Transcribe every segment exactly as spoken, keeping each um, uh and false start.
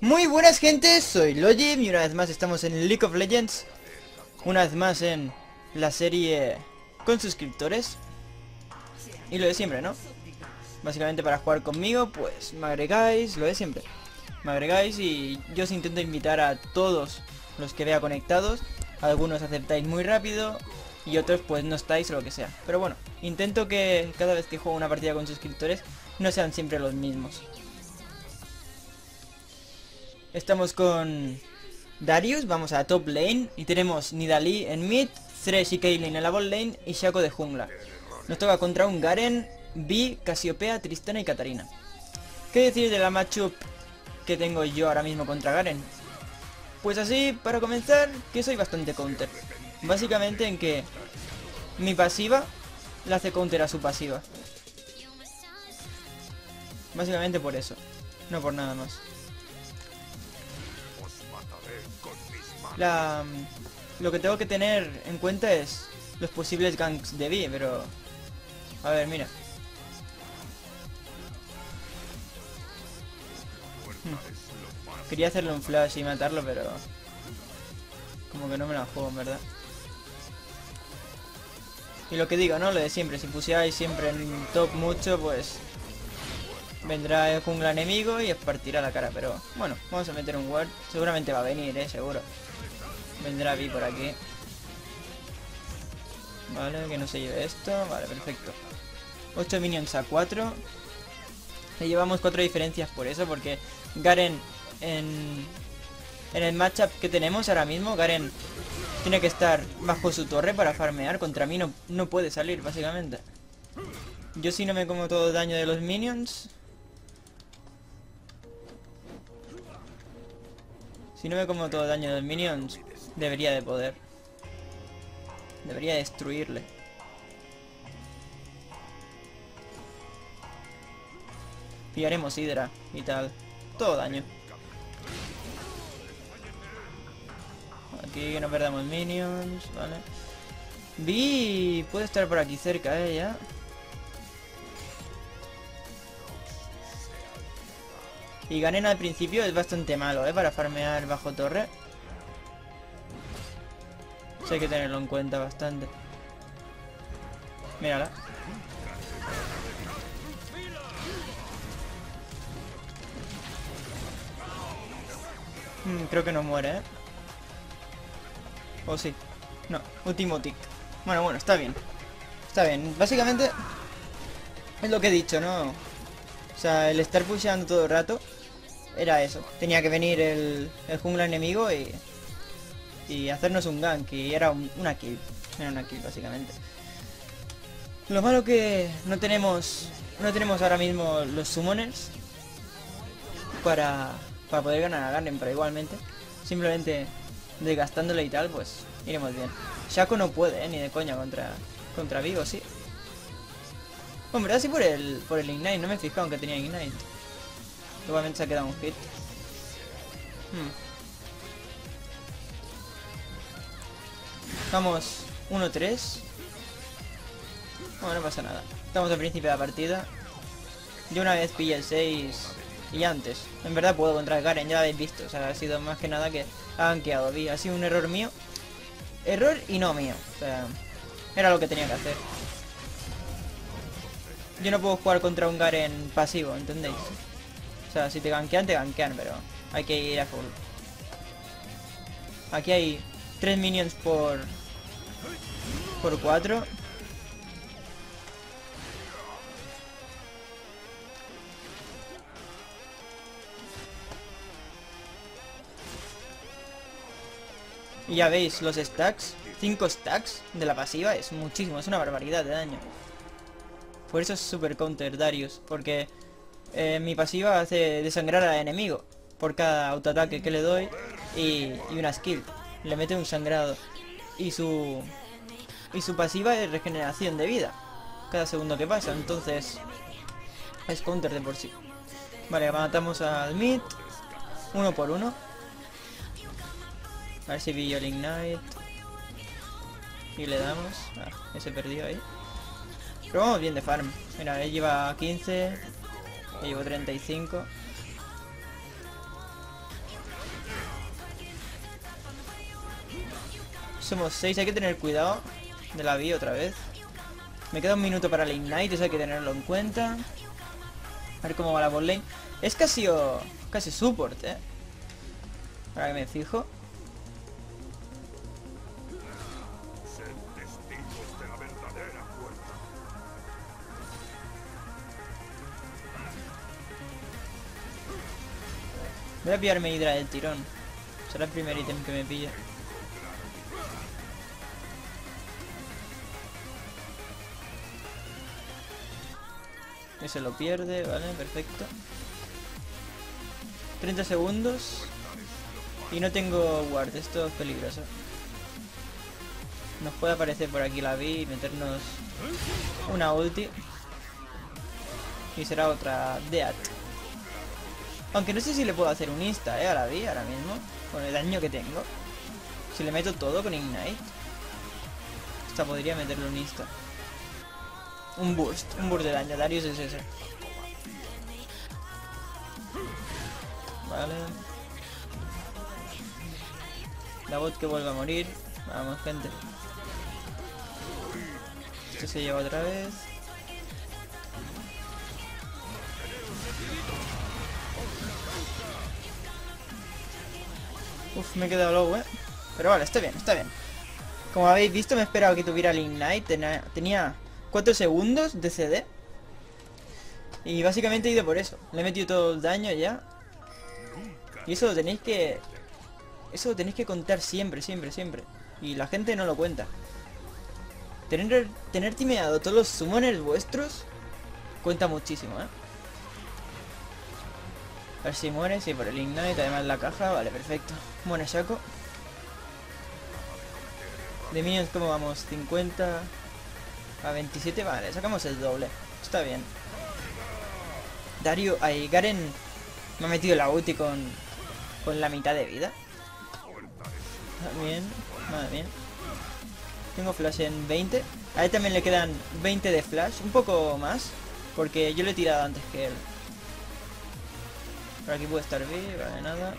Muy buenas gentes, soy Lojim y una vez más estamos en League of Legends. Una vez más en la serie con suscriptores. Y lo de siempre, ¿no? Básicamente para jugar conmigo, pues me agregáis, lo de siempre. Me agregáis y yo os intento invitar a todos los que vea conectados. Algunos aceptáis muy rápido y otros pues no estáis o lo que sea. Pero bueno, intento que cada vez que juego una partida con suscriptores no sean siempre los mismos. Estamos con Darius, vamos a top lane y tenemos Nidalee en mid, Thresh y Caitlyn en la bot lane y Shaco de jungla. Nos toca contra un Garen, Vi, Casiopea, Tristana y Katarina. ¿Qué decir de la matchup que tengo yo ahora mismo contra Garen? Pues así, para comenzar, que soy bastante counter. Básicamente en que mi pasiva le hace counter a su pasiva. Básicamente por eso, no por nada más. La, lo que tengo que tener en cuenta es los posibles ganks de Vi, pero... A ver, mira. Hmm. Quería hacerle un flash y matarlo, pero... Como que no me la juego, en verdad. Y lo que digo, ¿no? Lo de siempre, si pusierais siempre en top mucho, pues... Vendrá el jungla enemigo y os partirá la cara, pero... Bueno, vamos a meter un ward. Seguramente va a venir, eh, seguro. Vendrá Vi por aquí. Vale, que no se lleve esto. Vale, perfecto. ocho minions a cuatro. Le llevamos cuatro diferencias por eso, porque Garen en, en el matchup que tenemos ahora mismo, Garen tiene que estar bajo su torre para farmear. Contra mí no, no puede salir, básicamente. Yo si no me como todo el daño de los minions... Si no me como todo el daño de los minions, debería de poder. Debería destruirle. Pillaremos Hydra y tal. Todo daño. Aquí que no perdamos minions, vale. Vi puede estar por aquí cerca, eh, ya. Y Garen al principio es bastante malo, eh, para farmear bajo torre. Eso hay que tenerlo en cuenta bastante. Mírala. Hmm, creo que no muere, ¿eh? O sí. No, último tick. Bueno, bueno, está bien. Está bien. Básicamente es lo que he dicho, ¿no? O sea, el estar pusheando todo el rato era eso. Tenía que venir el, el jungla enemigo y... Y hacernos un gank, y era un, una kill. Era una kill, básicamente. Lo malo que no tenemos... No tenemos ahora mismo los summoners Para... Para poder ganar a Garen, pero igualmente simplemente desgastándole y tal, pues iremos bien. Shaco no puede, ¿eh? Ni de coña contra contra Vigo, sí. Hombre, así por el por el Ignite, no me he fijado que tenía Ignite. Igualmente se ha quedado un hit. Hmm. Vamos uno tres. Bueno, no pasa nada. Estamos al principio de la partida. Yo una vez pillé el seis... Y antes, en verdad puedo contra Garen, ya lo habéis visto. O sea, ha sido más que nada que ha gankeado. Ha sido un error mío. Error y no mío. O sea, era lo que tenía que hacer. Yo no puedo jugar contra un Garen pasivo, ¿entendéis? O sea, si te gankean, te gankean, pero hay que ir a full. Aquí hay tres minions por... Por cuatro. Y ya veis, los stacks, cinco stacks de la pasiva es muchísimo, es una barbaridad de daño. Por eso es super counter Darius, porque eh, mi pasiva hace desangrar al enemigo por cada autoataque que le doy y, y una skill. Le mete un sangrado. Y su, y su pasiva es regeneración de vida cada segundo que pasa, entonces es counter de por sí. Vale, matamos al mid, uno por uno. A ver si pillo el Ignite. Y le damos. Ah, ese perdió ahí. Pero vamos bien de farm. Mira, él lleva quince. Yo llevo treinta y cinco. Somos seis, hay que tener cuidado de la Vi otra vez. Me queda un minuto para la Ignite, eso hay que tenerlo en cuenta. A ver cómo va la botlane. Es casi, oh, casi support, eh. Ahora que me fijo. Voy a pillarme Hydra del tirón. Será el primer ítem que me pille. Que se lo pierde, vale, perfecto. treinta segundos. Y no tengo ward, esto es peligroso. Nos puede aparecer por aquí la Vi y meternos una ulti. Y será otra Death. Aunque no sé si le puedo hacer un insta, eh, a la Vi ahora mismo. Con el daño que tengo. Si le meto todo con Ignite. Hasta podría meterle un insta. Un burst, un burst de daño. Darius es ese. Vale. La bot que vuelve a morir. Vamos, gente. Este se lleva otra vez. Uf, me he quedado low, eh. Pero vale, está bien, está bien. Como habéis visto, me he esperado que tuviera el Ignite. Tenía, tenía cuatro segundos de C D. Y básicamente he ido por eso. Le he metido todo el daño ya. Y eso lo tenéis que... Eso lo tenéis que contar siempre, siempre, siempre. Y la gente no lo cuenta. Tener, tener timeado todos los summoners vuestros cuenta muchísimo, ¿eh? A ver si muere, sí, por el Ignite, además la caja, vale, perfecto. Muere Shaco. De minions, ¿cómo vamos? cincuenta a veintisiete, vale, sacamos el doble. Está bien. Dario, ahí, Garen me ha metido la ulti con, con la mitad de vida. Bien, madre mía. Tengo flash en veinte. A él también le quedan veinte de flash, un poco más, porque yo le he tirado antes que él. Por aquí puede estar bien, vale, nada.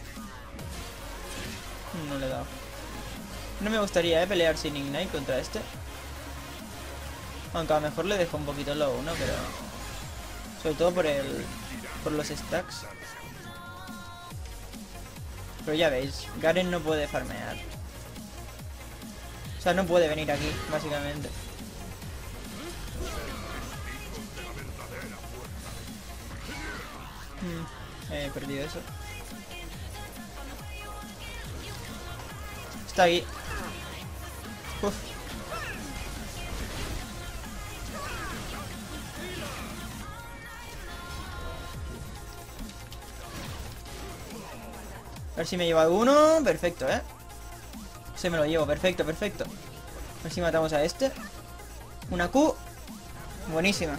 No le he dado. No me gustaría eh, pelear sin Ignite contra este. Aunque a lo mejor le dejo un poquito low, ¿no? Pero... sobre todo por el... por los stacks. Pero ya veis, Garen no puede farmear. O sea, no puede venir aquí, básicamente. Hmm, he perdido eso. Está aquí. Uf. A ver si me llevo alguno. Perfecto, ¿eh? Se me lo llevo. Perfecto, perfecto. A ver si matamos a este. Una Q. Buenísima.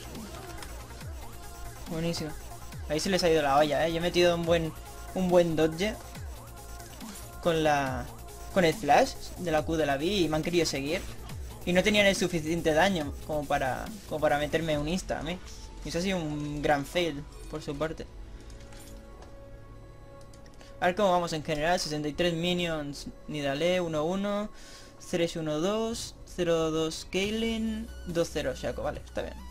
Buenísima. Ahí se les ha ido la olla, ¿eh? Yo he metido un buen, un buen dodge. Con la... con el flash de la Q de la Vi y me han querido seguir. Y no tenían el suficiente daño como para, como para meterme un insta a mí. Y eso ha sido un gran fail por su parte. A ver cómo vamos en general. sesenta y tres minions Nidalee, uno uno, Thresh uno dos, cero dos Kaylin, dos cero Shaco. Vale, está bien.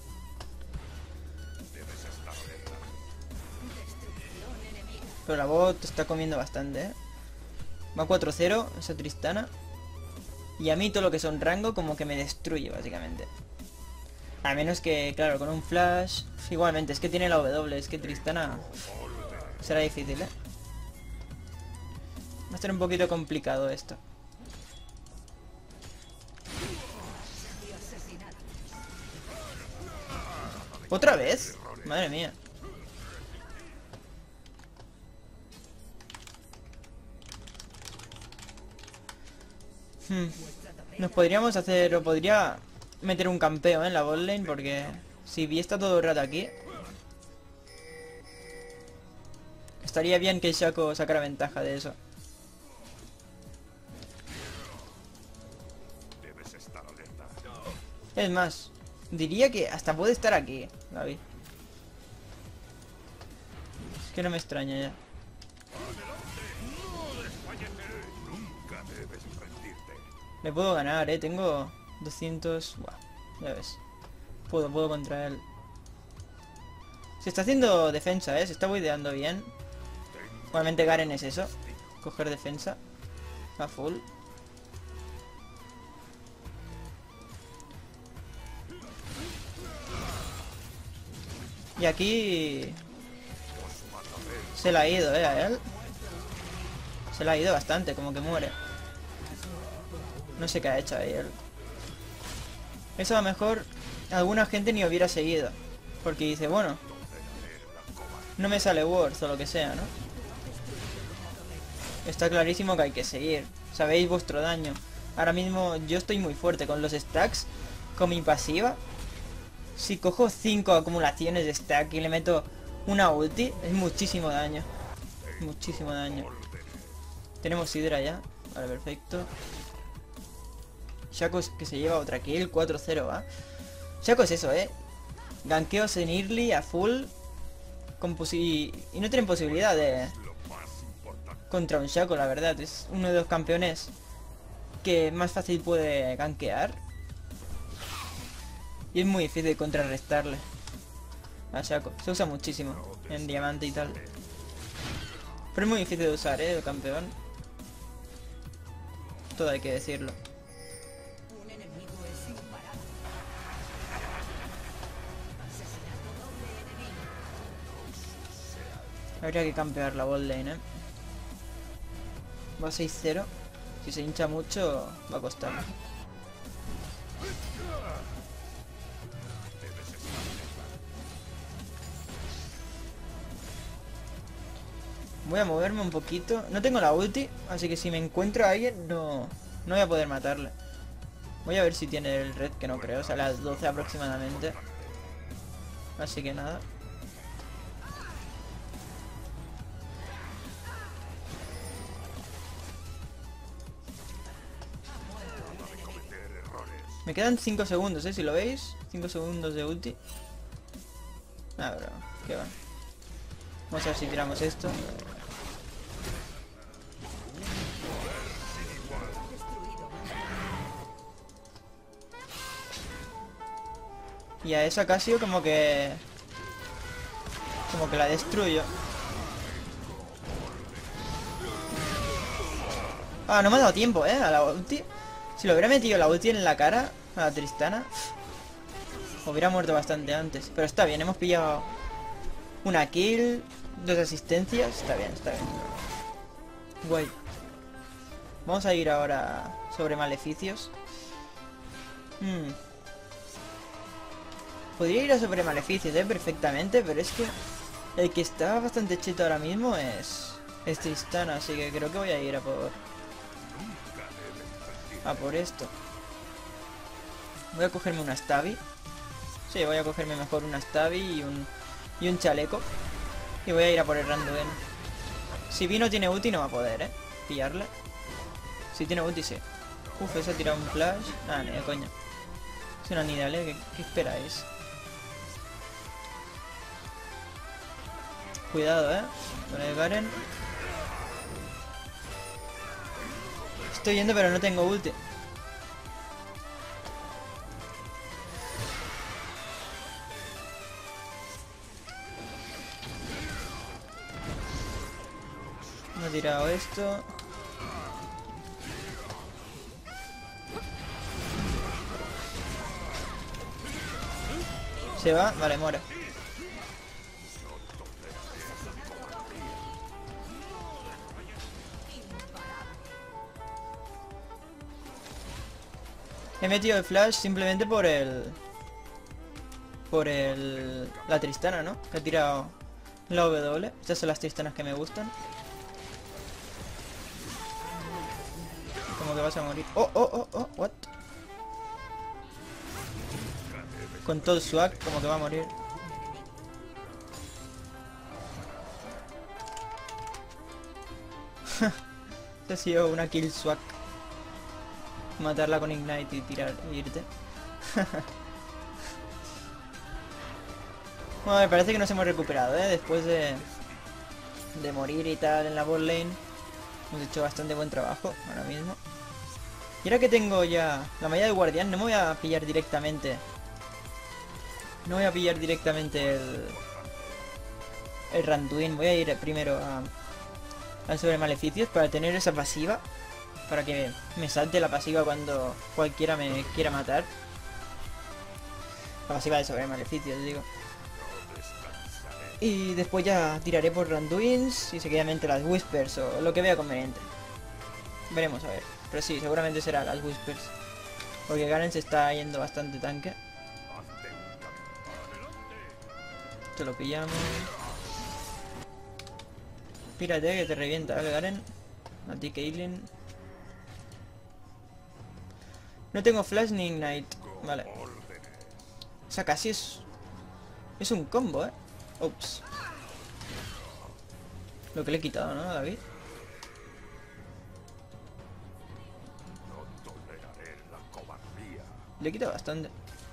Pero la bot está comiendo bastante, ¿eh? Va cuatro cero esa Tristana. Y a mí todo lo que son rango como que me destruye básicamente. A menos que, claro, con un flash... Igualmente, es que tiene la W, es que Tristana... será difícil, ¿eh? Va a estar un poquito complicado esto. ¿Otra vez? Madre mía. Hmm. Nos podríamos hacer... o podría meter un campeo, ¿eh? En la botlane, porque... si Vi está todo el rato aquí... estaría bien que Shaco sacara ventaja de eso. Es más, diría que hasta puede estar aquí, David. Es que no me extraña ya. Le puedo ganar, eh. Tengo doscientos... Buah, ya ves. Puedo, puedo contra él. Se está haciendo defensa, eh. Se está buideando bien. Igualmente Garen es eso. Coger defensa. A full. Y aquí... Se la ha ido, eh, a él. Se la ha ido bastante, como que muere. No sé qué ha hecho ahí él. Eso a lo mejor alguna gente ni hubiera seguido. Porque dice, bueno, no me sale Worth o lo que sea, ¿no? Está clarísimo que hay que seguir. Sabéis vuestro daño. Ahora mismo yo estoy muy fuerte con los stacks. Con mi pasiva. Si cojo cinco acumulaciones de stack y le meto una ulti, es muchísimo daño. Muchísimo daño. Tenemos Hydra ya. Vale, perfecto. Shaco que se lleva otra kill. cuatro cero, ¿va? Shaco es eso, ¿eh? Gankeos en early a full. Con posi y no tienen posibilidad de... Contra un Shaco, la verdad. Es uno de los campeones que más fácil puede gankear. Y es muy difícil contrarrestarle a Shaco. Se usa muchísimo en diamante y tal. Pero es muy difícil de usar, ¿eh? El campeón. Todo hay que decirlo. Habría que campear la bot lane, ¿eh? Va seis cero. Si se hincha mucho, va a costar. Voy a moverme un poquito. No tengo la ulti, así que si me encuentro a alguien, no, no voy a poder matarle. Voy a ver si tiene el red, que no creo. O sea, a las doce aproximadamente. Así que nada. Me quedan cinco segundos, ¿eh? Si lo veis. cinco segundos de ulti. Ah, bro. Qué va. Vamos a ver si tiramos esto. Y a esa Casio como que... Como que la destruyo. Ah, no me ha dado tiempo, ¿eh? A la ulti. Si lo hubiera metido la ulti en la cara a la Tristana, hubiera muerto bastante antes. Pero está bien, hemos pillado una kill, dos asistencias. Está bien, está bien. Guay. Vamos a ir ahora sobre maleficios. Hmm. Podría ir a sobre maleficios, eh, perfectamente, pero es que el que está bastante cheto ahora mismo es, es Tristana, así que creo que voy a ir a por... A por esto. Voy a cogerme una Stabby. Sí, voy a cogerme mejor una Stabby y un, y un chaleco. Y voy a ir a por el Randuin. Si Vi no tiene ulti no va a poder, eh, pillarle. Si tiene ulti sí. Uf, ese ha tirado un flash. Ah, ni de coña. Es una Nidal, eh, ¿qué, qué esperáis? Cuidado, eh. Con el Garen. Estoy yendo pero no tengo ulti. Me he tirado esto. Se va, vale, muere. He metido el flash simplemente por el... Por el... La Tristana, ¿no? He tirado la W. Estas son las Tristanas que me gustan. Como que vas a morir. Oh, oh, oh, oh, what? Con todo el swag, como que va a morir. Este ha sido una kill swag. Matarla con Ignite y tirar e irte. Bueno, me parece que nos hemos recuperado, ¿eh? Después de... De morir y tal en la bot lane. Hemos hecho bastante buen trabajo ahora mismo. Y ahora que tengo ya la malla de guardián, no me voy a pillar directamente. No voy a pillar directamente el... El Randuin. Voy a ir primero a... al sobre maleficios para tener esa pasiva. Para que me salte la pasiva cuando cualquiera me quiera matar. La pasiva de sobre maleficios, digo. Y después ya tiraré por Randuins y seguidamente las Whispers o lo que vea conveniente. Veremos a ver. Pero sí, seguramente será las Whispers. Porque Garen se está yendo bastante tanque. Esto lo pillamos. Pírate que te revienta, ¿vale, Garen? A ti, Caitlyn. No tengo Flash ni Ignite. Vale. O sea, casi es... Es un combo, ¿eh? Ups. Lo que le he quitado, ¿no, David? Le he quitado bastante.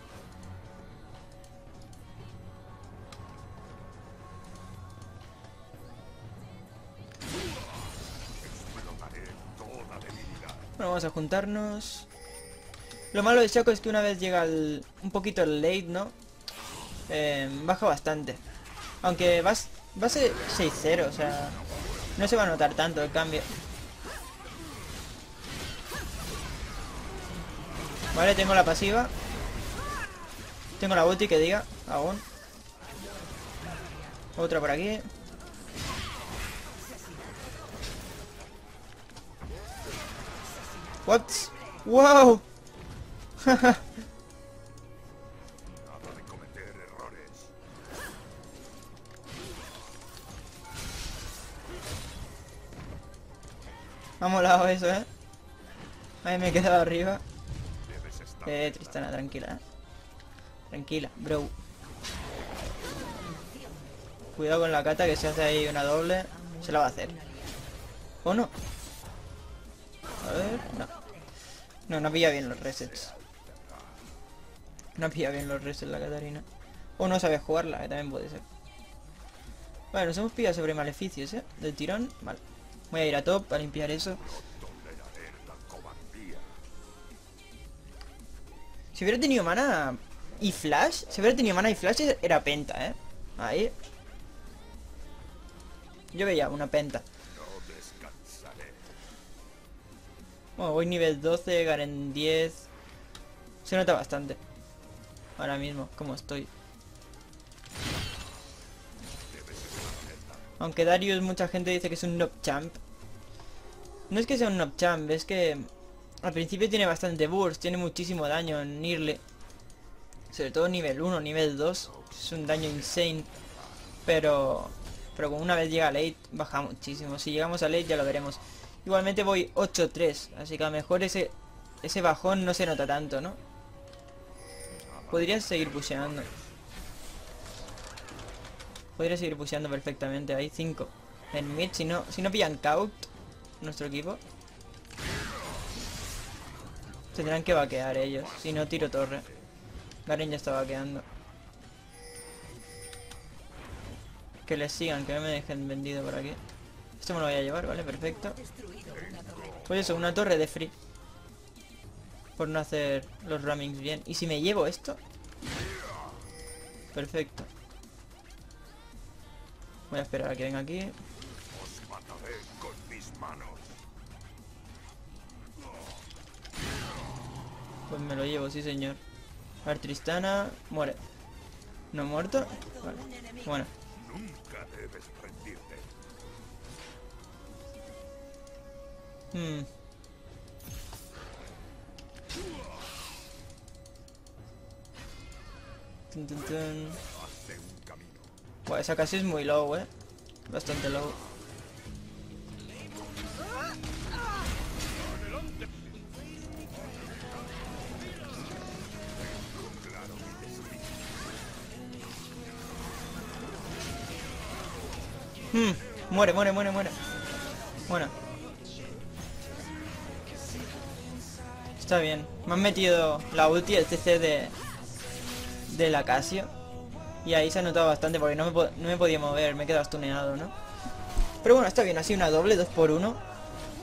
Bueno, vamos a juntarnos. Lo malo de Shaco es que una vez llega el, un poquito el late, ¿no? Eh, baja bastante. Aunque va, va a ser seis cero, o sea... No se va a notar tanto el cambio. Vale, tengo la pasiva. Tengo la ulti que diga, aún. Otra por aquí. What? Wow. Me ha molado eso, eh. Ahí me he quedado arriba. Eh, Tristana, tranquila, eh. Tranquila, bro. Cuidado con la Cata, que se hace ahí una doble. Se la va a hacer. ¿O no? A ver, no. No, no pilla bien los resets. No pilla bien los resets la Catarina. O no sabe jugarla, que también puede ser. Vale, nos hemos pillado sobre maleficios, eh. Del tirón, vale. Voy a ir a top para limpiar eso. Si hubiera tenido mana y flash, si hubiera tenido mana y flash era penta, eh. Ahí. Yo veía una penta. Bueno, voy nivel doce, Garen diez. Se nota bastante. Ahora mismo, como estoy. Aunque Darius mucha gente dice que es un noob champ. No es que sea un noob champ, es que al principio tiene bastante burst, tiene muchísimo daño en early. Sobre todo nivel uno, nivel dos. Es un daño insane. Pero pero como una vez llega a late, baja muchísimo. Si llegamos a late ya lo veremos. Igualmente voy ocho tres, así que a lo mejor ese, ese bajón no se nota tanto, ¿no? Podría seguir pusheando. Podría seguir pusheando perfectamente. Hay cinco en mid. Si no, si no pillan Kaut, nuestro equipo, tendrán que vaquear ellos. Si no, tiro torre. Garen ya está vaqueando. Que les sigan, que no me dejen vendido por aquí. Esto me lo voy a llevar, vale, perfecto. Pues eso, una torre de free. Por no hacer los ramings bien. ¿Y si me llevo esto? Perfecto. Voy a esperar a que venga aquí. Pues me lo llevo, sí señor. A ver, Tristana. Muere. ¿No ha muerto? Vale. Bueno. Hmm. Tun, tun, tun. Buah, esa casi es muy low, eh. Bastante low. Hmm. Muere, muere, muere, muere. Bueno. Está bien. Me han metido la ulti, el C C de... de la Casio. Y ahí se ha notado bastante porque no me, no me podía mover. Me he quedado stuneado, ¿no? Pero bueno, está bien. Así una doble, dos por uno.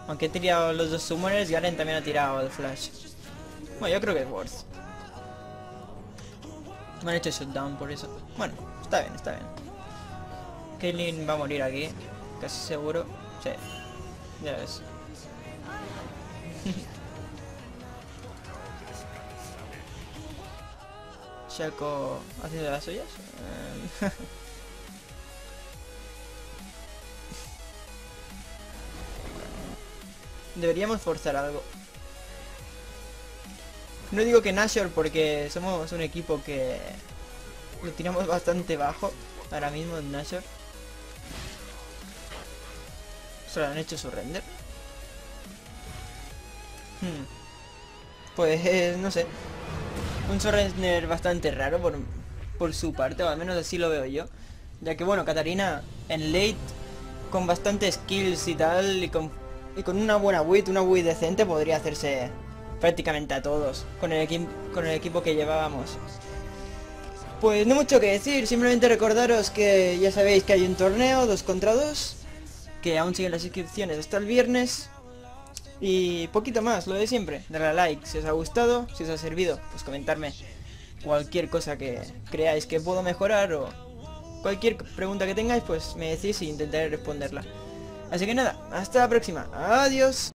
Aunque he tirado los dos summoners, Garen también ha tirado el flash. Bueno, yo creo que es worth. Me han hecho shutdown por eso. Bueno, está bien, está bien. Caitlyn va a morir aquí, casi seguro. Sí, ya ves. Shaco haciendo las suyas. Eh, Deberíamos forzar algo. No digo que Nashor porque somos un equipo que lo tiramos bastante bajo ahora mismo en Nashor. Solo han hecho su render. Hmm. Pues eh, no sé. Un surrender bastante raro por, por su parte, o al menos así lo veo yo. Ya que bueno, Katarina en late con bastantes skills y tal, y con, y con una buena build, una build decente, podría hacerse prácticamente a todos con el, con el equipo que llevábamos. Pues no mucho que decir, simplemente recordaros que ya sabéis que hay un torneo dos contra dos, que aún siguen las inscripciones hasta el viernes. Y poquito más, lo de siempre, darle a like si os ha gustado, si os ha servido, pues comentarme cualquier cosa que creáis que puedo mejorar o cualquier pregunta que tengáis, pues me decís y intentaré responderla. Así que nada, hasta la próxima, adiós.